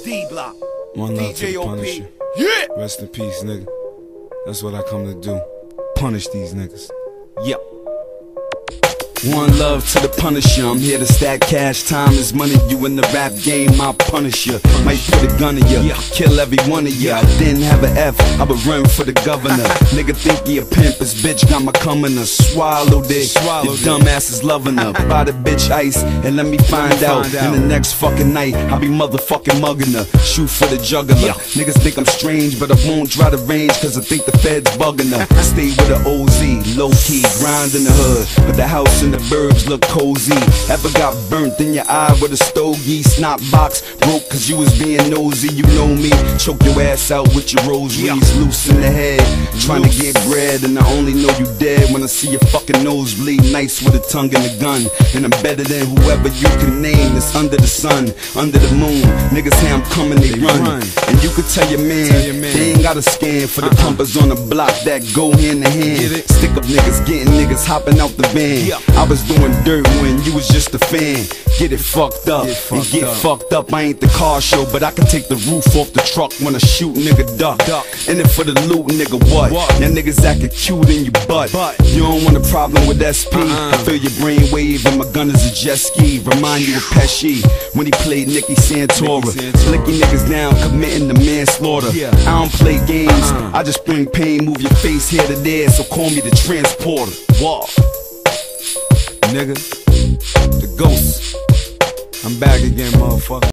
D-Block, One love to the DJOP. Punisher. Yeah! Rest in peace, nigga. That's what I come to do. Punish these niggas. Yep. One love to the Punisher. I'm here to stack cash. Time is money. You in the rap game, I'll punish you. Might put a gun in you, kill every one of you. I didn't have an F, I would run for the governor. Nigga think he a pimp, his bitch got my coming to swallow it. Your dumb ass is loving her. Buy the bitch ice and let me find out. In the next fucking night, I'll be motherfucking mugging her. Shoot for the juggler. Niggas think I'm strange, but I won't try the range, cause I think the feds bugging her. I stay with an OZ, low key, grind in the hood, but the house and the birds look cozy. Ever got burnt in your eye with a stogie? Snot box broke cause you was being nosy. You know me, choke your ass out with your rosaries. Loose in the head, trying to get bread, and I only know you dead when I see your fucking nose bleed. Nice with a tongue and a gun, and I'm better than whoever you can name that's under the sun, under the moon. Niggas say I'm coming, they run. And you could tell your man, they ain't got a scan for the pumpers on the block that go hand in hand. Stick up niggas, getting niggas hopping out the van. I was doing dirt when you was just a fan. Get it fucked up and get fucked up. I ain't the car show, but I can take the roof off the truck when I shoot, nigga, duck. In it for the loot, nigga, what? Y'all niggas acting cute in your butt. You don't want a problem with SP. I feel your brain wave and my gun is a jet ski. Remind you of Pesci when he played Nicky Santora. Flicking niggas down, committing the manslaughter. I don't play games, I just bring pain. Move your face here to there, so call me the transporter. Walk, nigga, the ghost. I'm back again, motherfucker.